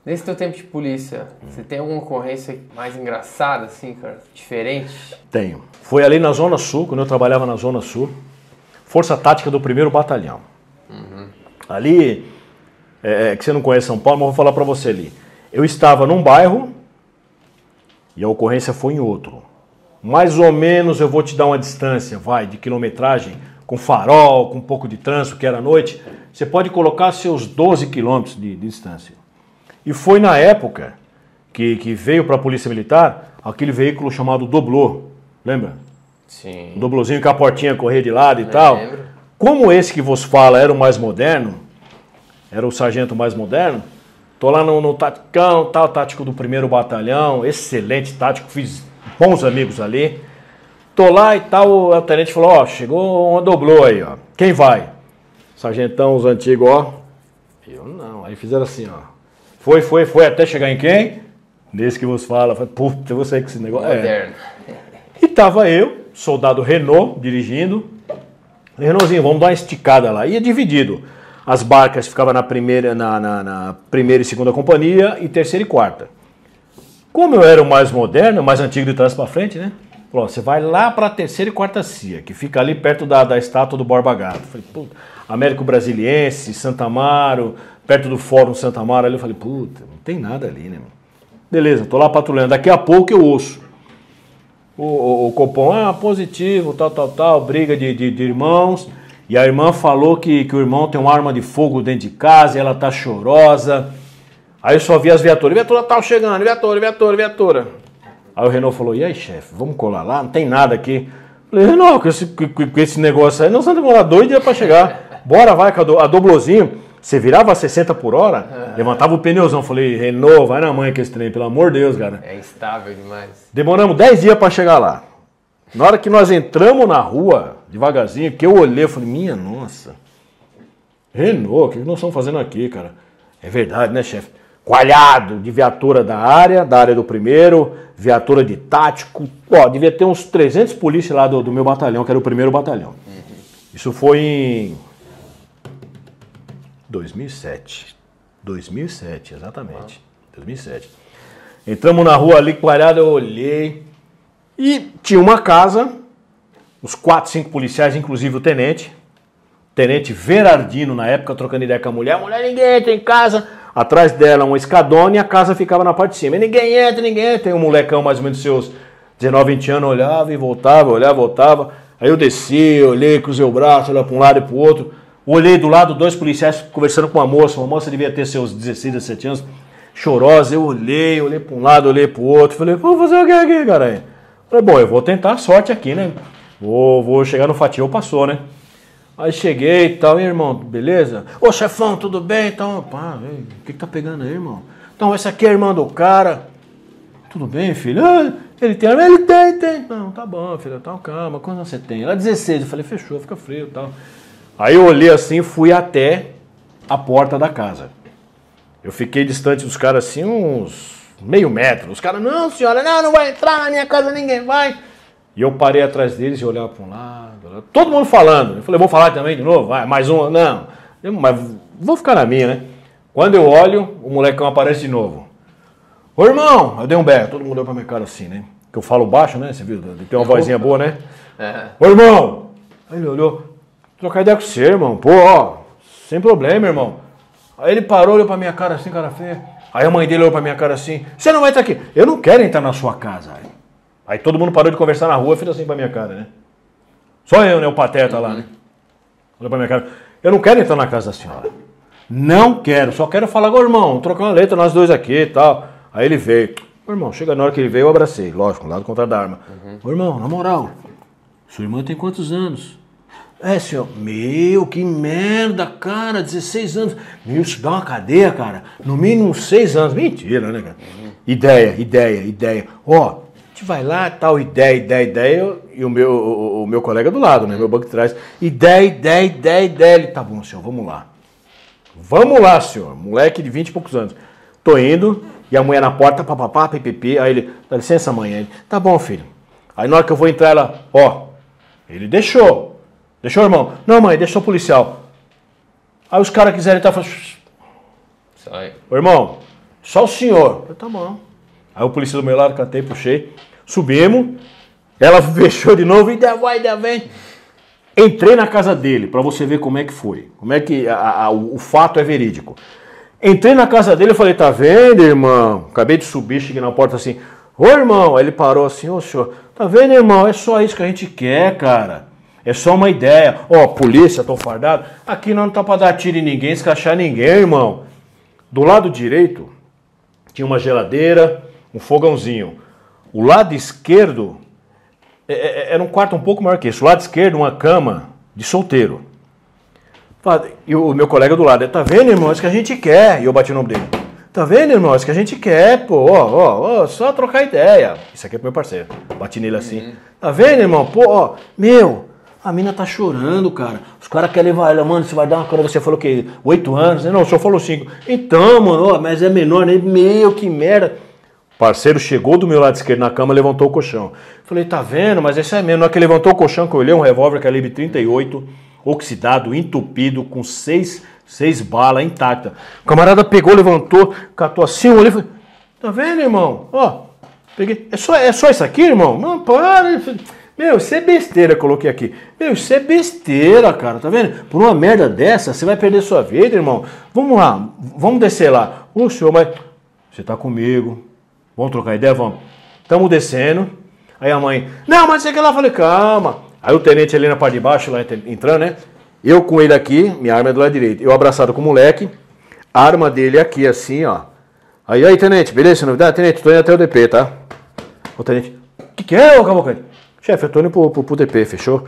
Nesse teu tempo de polícia, você tem alguma ocorrência mais engraçada, assim, cara? Diferente? Tenho. Foi ali na Zona Sul, quando eu trabalhava na Zona Sul, Força Tática do 1º Batalhão. Ali, que você não conhece São Paulo, mas eu vou falar pra você ali. Eu estava num bairro e a ocorrência foi em outro. Mais ou menos eu vou te dar uma distância, de quilometragem, com farol, com um pouco de trânsito, que era noite. Você pode colocar seus 12 quilômetros de distância. E foi na época que veio para a Polícia Militar aquele veículo chamado Doblô, lembra? Sim. O Doblozinho com a portinha correr de lado e tal. Lembro. Como esse que vos fala era o mais moderno, era o sargento mais moderno, tô lá no taticão, tal, tático do 1º Batalhão, excelente tático, fiz bons amigos ali. Tô lá e tal, o tenente falou, ó, chegou uma Doblô aí, ó. Quem vai? Sargentão, os antigos, ó. Eu não, aí fizeram assim, ó. Foi até chegar em quem? Nesse que vos fala. Falei, puta, eu vou sair com esse negócio. Moderno. E tava eu, soldado Renault, dirigindo. Renaultzinho, vamos dar uma esticada lá. Ia dividido. As barcas ficavam na primeira e segunda companhia e terceira e quarta. Como eu era o mais moderno, o mais antigo de trás para frente, né? Falou, você vai lá para a terceira e quarta CIA, que fica ali perto da estátua do Borba Gato. Falei, puta, Américo Brasiliense, Santa Amaro, perto do Fórum Santa Amaro ali. Eu falei, puta, não tem nada ali, né? Beleza, tô lá patrulhando. Daqui a pouco eu ouço o Copom, positivo, tal, briga de irmãos. E a irmã falou que o irmão tem uma arma de fogo dentro de casa e ela tá chorosa. Aí eu só vi as viaturas. Viatura tal chegando, viatura. Aí o Renault falou, e aí, chefe, vamos colar lá? Não tem nada aqui. Falei, Renault, com esse negócio aí, nós vamos demorar 2 dias pra chegar. Bora, vai, com a Doblozinho. Você virava a 60 por hora, levantava o pneuzão. Falei, Renault, vai na mãe com esse trem, pelo amor de Deus, cara. É instável demais. Demoramos 10 dias pra chegar lá. Na hora que nós entramos na rua, devagarzinho, que eu olhei, eu falei, minha nossa. Renault, o que nós estamos fazendo aqui, cara? É verdade, né, chefe? Coalhado de viatura da área do 1º, viatura de tático. Ó, devia ter uns 300 polícias lá do meu batalhão, que era o 1º Batalhão. Isso foi em 2007. 2007, exatamente. 2007. Entramos na rua ali, coalhado, eu olhei. E tinha uma casa, uns 4, 5 policiais, inclusive o tenente. Tenente Verardino, na época, trocando ideia com a mulher. Mulher, ninguém entra em casa. Atrás dela uma escadona e a casa ficava na parte de cima. E ninguém entra. Tem um molecão mais ou menos seus 19, 20 anos, olhava e voltava, voltava. Aí eu desci, olhei, cruzei o braço, olhava para um lado e para o outro. Olhei do lado, 2 policiais conversando com uma moça devia ter seus 16, 17 anos, chorosa. Eu olhei para um lado, olhei para o outro. Falei, vou fazer o que aqui, caralho? Falei, bom, eu vou tentar a sorte aqui, né? Vou chegar no fatião, passou, né? Aí cheguei e tal, e irmão, beleza? Ô chefão, tudo bem? Então, pá, o que tá pegando aí, irmão? Então, essa aqui é a irmã do cara. Tudo bem, filho? Ah, ele tem arma? Ele tem. Não, tá bom, filho, então calma, quanto você tem? Ela 16, eu falei, fechou, fica frio e tal. Aí eu olhei assim, fui até a porta da casa. Eu fiquei distante dos caras assim, uns meio metro. Os caras, não senhora, não vai entrar na minha casa, ninguém vai. E eu parei atrás deles e olhava para um lado, todo mundo falando. Eu falei, vou falar também de novo? Vai, mais uma. Não, mas vou ficar na minha, né? Quando eu olho, o molecão aparece de novo. Ô irmão, eu dei um berro, todo mundo olhou pra minha cara assim, né? Que eu falo baixo, né? Você viu? Tem uma vozinha boa, né? Ô irmão! Aí ele olhou, trocar ideia com você, irmão. Pô, ó, sem problema, irmão. Aí ele parou, olhou pra minha cara assim, cara feia. Aí a mãe dele olhou pra minha cara assim, você não vai estar aqui. Eu não quero entrar na sua casa. Aí todo mundo parou de conversar na rua e fez assim pra minha cara, né? Só eu, né? O pateta lá, né? Olhou pra minha cara. Eu não quero entrar na casa da senhora. Não quero, só quero falar com o irmão, trocar uma letra nós dois aqui e tal. Aí ele veio. Ô irmão, chega na hora que ele veio, eu abracei. Lógico, lá do contrário da arma. Ô irmão, na moral, sua irmã tem quantos anos? É, senhor. Meu, que merda, cara, 16 anos. Meu, isso dá uma cadeia, cara. No mínimo 6 anos. Mentira, né, cara? Ideia. Ó, a gente vai lá, tal, ideia. E o meu colega do lado, né? Meu banco de trás. Ideia. Ele, tá bom, senhor, vamos lá. Vamos lá, senhor. Moleque de 20 e poucos anos. Tô indo, e a mulher na porta, papapá, pipipi. Aí ele, dá licença, mãe. Ele, tá bom, filho. Aí na hora que eu vou entrar, ela, ó, ele deixou. Deixou, irmão? Não, mãe, deixou o policial. Aí os caras quiserem entrar, falam, sai. ô, irmão, Só o senhor. Eu falei, tá bom. Aí o polícia do meu lado, cantei, puxei. Subimos. Ela fechou de novo. E vai, vem. Entrei na casa dele, pra você ver como é que foi. Como é que o fato é verídico. Entrei na casa dele e falei, tá vendo, irmão? Acabei de subir, cheguei na porta assim. Ô, irmão. Aí ele parou assim, ô, senhor. Tá vendo, irmão? É só isso que a gente quer, cara. É só uma ideia. Ó, polícia, tô fardado. Aqui não tá pra dar tiro em ninguém, escrachar ninguém, irmão. Do lado direito, tinha uma geladeira, um fogãozinho. O lado esquerdo, era um quarto um pouco maior que isso. O lado esquerdo, uma cama de solteiro. E o meu colega do lado, tá vendo, irmão? É isso que a gente quer. E eu bati o nome dele. Tá vendo, irmão? É isso que a gente quer, pô. Ó, só trocar ideia. Isso aqui é pro meu parceiro. Bati nele assim. Tá vendo, irmão? Pô, ó, a mina tá chorando, cara. Os caras querem levar ela, mano, você vai dar uma cara, você falou que 8 anos. Não, o senhor falou 5. Então, mano, ó, mas é menor, né? Meu, que merda. O parceiro chegou do meu lado esquerdo na cama, levantou o colchão. Falei, tá vendo? Mas esse é mesmo. Na hora que levantou o colchão, que eu olhei, um revólver calibre 38, oxidado, entupido, com 6 balas intactas. O camarada pegou, levantou, catou assim, eu olhei e falei, tá vendo, irmão? Ó, peguei. É só isso aqui, irmão? Não, para. Meu, isso é besteira, coloquei aqui. Meu, isso é besteira, cara, tá vendo? Por uma merda dessa, você vai perder sua vida, irmão. Vamos lá, vamos descer lá. Ô, senhor, mas você tá comigo. Vamos trocar ideia? Vamos. Estamos descendo. Aí a mãe, não, mas você quer lá? Eu falei, calma. Aí o tenente ali na parte de baixo, lá entrando, né? Eu com ele aqui, minha arma é do lado direito. Eu abraçado com o moleque, a arma dele aqui assim, ó. Aí, tenente, beleza? Novidade? Tenente, tô indo até o DP, tá? O tenente, o que é, ô Cavalcante? Chefe, eu tô indo pro DP, fechou?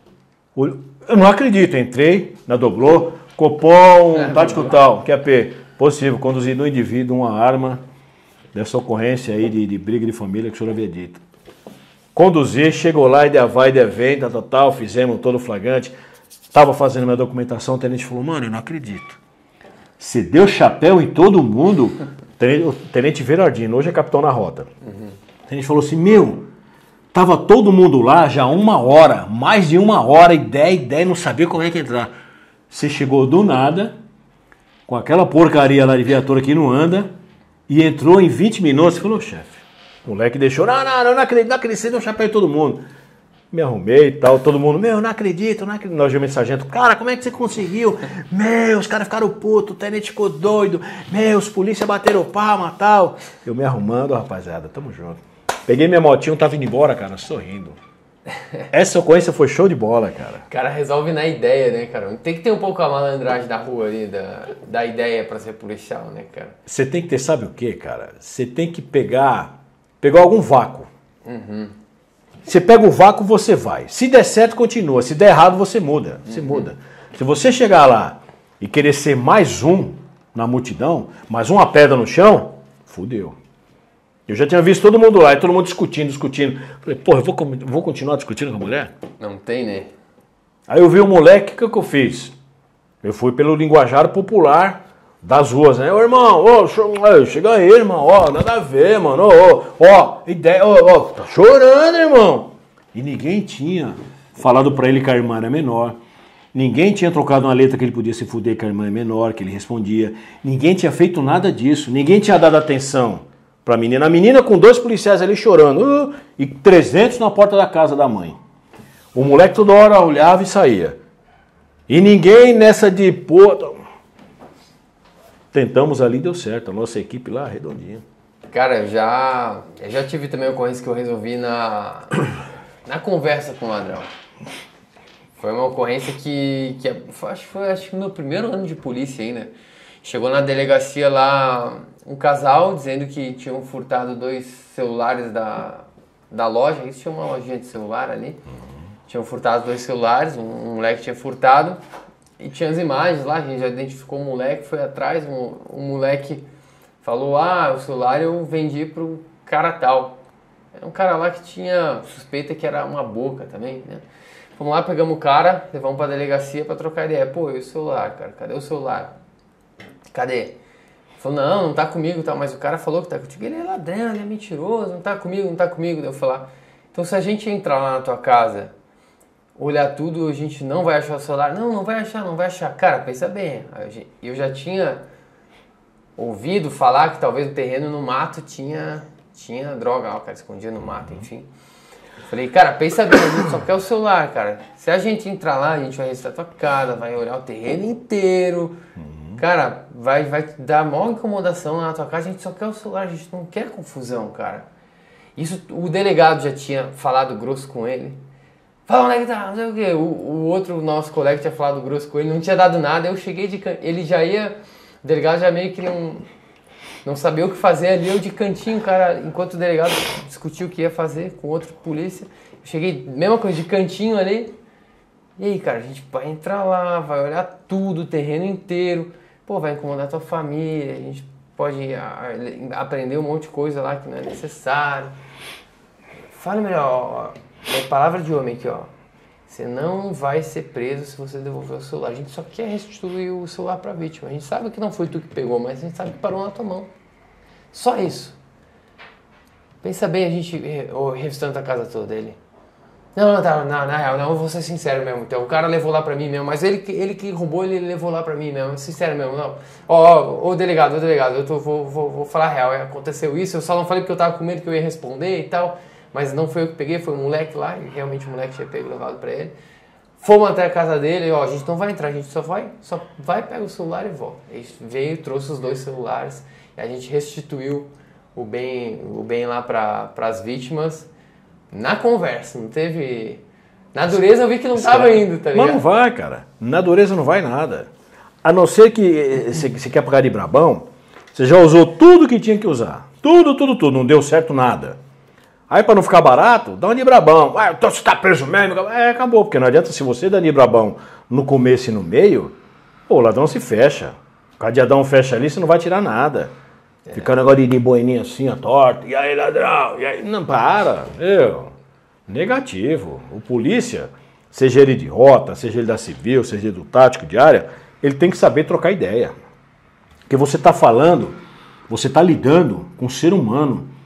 Eu não acredito, entrei na Doblô, Copom, tático tal, QAP, possível, conduzido um indivíduo, uma arma dessa ocorrência aí de briga de família que o senhor havia dito. Conduzi, chegou lá, e vai, vem, tal, fizemos todo o flagrante, tava fazendo minha documentação, o tenente falou, mano, eu não acredito. Você deu chapéu em todo mundo? O tenente Verardino, hoje é capitão na rota. O tenente falou assim, tava todo mundo lá já 1 hora, mais de 1 hora, ideia, não sabia como é que entrar. Você chegou do nada, com aquela porcaria lá de viatura que não anda, e entrou em 20 minutos. Você falou, chefe, o moleque deixou, não acredito, você deu chapéu em todo mundo. Me arrumei e tal, todo mundo, não acredito. Nós vimos sargento, cara, como é que você conseguiu? Os caras ficaram putos, o tenente ficou doido, os polícia bateram palma e tal. Eu me arrumando, rapaziada, tamo junto. Peguei minha motinha, tava indo embora, cara, sorrindo. Essa ocorrência foi show de bola, cara. O cara resolve na ideia, né, cara? Tem que ter um pouco a malandragem da rua ali, da ideia pra ser policial, né, cara? Você tem que ter, sabe o que, cara? Você tem que pegar algum vácuo. Você pega o vácuo, você vai. Se der certo, continua. Se der errado, você muda. Você muda. Se você chegar lá e querer ser mais um na multidão, mais uma pedra no chão, fudeu. Eu já tinha visto todo mundo lá, e todo mundo discutindo. Falei, porra, eu vou continuar discutindo com a mulher? Não tem, né? Aí eu vi o moleque, o que eu fiz? Eu fui pelo linguajar popular das ruas, né? Ô, irmão, chega aí, irmão, nada a ver, mano, ideia, tá chorando, irmão. E ninguém tinha falado pra ele que a irmã era menor. Ninguém tinha trocado uma letra que ele podia se fuder que a irmã é menor, que ele respondia. Ninguém tinha feito nada disso. Ninguém tinha dado atenção pra menina. A menina com 2 policiais ali chorando. E 300 na porta da casa da mãe. O moleque toda hora olhava e saía. E ninguém nessa de... Pô, tentamos ali, deu certo. A nossa equipe lá, redondinha. Cara, eu já tive também ocorrência que eu resolvi na conversa com o ladrão. Foi uma ocorrência que acho que no meu primeiro ano de polícia ainda. Chegou na delegacia lá um casal dizendo que tinham furtado 2 celulares da loja. Isso tinha uma lojinha de celular ali. Tinham furtado 2 celulares, um moleque tinha furtado. E tinha as imagens lá, a gente já identificou o moleque, foi atrás, um moleque falou, o celular eu vendi pro cara tal. Era um cara lá que tinha suspeita que era uma boca também, né? Fomos lá, pegamos o cara, levamos pra delegacia pra trocar ideia. Pô, e o celular, cara? Cadê o celular? Cadê? Ele falou, não tá comigo, tá? Mas o cara falou que tá contigo. Ele é ladrão, ele é mentiroso, não tá comigo. Daí eu falar, então se a gente entrar lá na tua casa, olhar tudo, a gente não vai achar o celular? Não vai achar. Cara, pensa bem. Eu já tinha ouvido falar que talvez o terreno no mato tinha droga, o cara escondia no mato, enfim. Falei, cara, pensa bem, a gente só quer o celular, cara. Se a gente entrar lá, a gente vai registrar tua casa, vai olhar o terreno inteiro. Cara, vai dar maior incomodação lá na tua casa, a gente só quer o celular, a gente não quer confusão, cara. Isso, o delegado já tinha falado grosso com ele. Fala, onde é que tá? Não sei o quê. O outro nosso colega tinha falado grosso com ele, não tinha dado nada. Eu cheguei ele já ia... O delegado já meio que não sabia o que fazer ali. Eu de cantinho, cara, enquanto o delegado discutiu o que ia fazer com outro polícia. Eu cheguei, mesma coisa, de cantinho ali. E aí, cara, a gente vai entrar lá, vai olhar tudo, o terreno inteiro. Pô, vai incomodar tua família, a gente pode aprender um monte de coisa lá que não é necessário. Fala melhor, ó. É palavra de homem aqui, ó. Você não vai ser preso se você devolver o celular. A gente só quer restituir o celular para a vítima. A gente sabe que não foi tu que pegou, mas a gente sabe que parou na tua mão. Só isso. Pensa bem a gente revistando a casa toda. Ele... Não, na real, não, eu vou ser sincero mesmo. Então, o cara levou lá pra mim mesmo, mas ele que roubou, ele levou lá pra mim mesmo. Sincero mesmo, não. Ô delegado, vou falar a real. Aconteceu isso, eu só não falei porque eu tava com medo que eu ia responder e tal. Mas não foi eu que peguei, foi um moleque lá, e realmente o moleque tinha pego e levado pra ele. Fomos até a casa dele, e ó, a gente não vai entrar, a gente só vai, pega o celular e volta. Ele veio, trouxe os 2 celulares, e a gente restituiu o bem lá pras vítimas na conversa, não teve... Na dureza eu vi que não tava indo, tá ligado? Mas não vai, cara. Na dureza não vai nada. A não ser que você quer pagar de brabão, você já usou tudo que tinha que usar. Tudo, não deu certo nada. Aí, para não ficar barato, dá um de brabão. Ah, então você tá preso mesmo? Acabou, porque não adianta, se você dá de brabão no começo e no meio, pô, o ladrão se fecha. O cadeadão fecha ali, você não vai tirar nada. Fica um negócio de boininha assim, ó, torto. E aí, ladrão? E aí, não, para. Negativo. O polícia, seja ele de rota, seja ele da civil, seja ele do tático, de área, ele tem que saber trocar ideia. Porque você tá falando, você tá lidando com um ser humano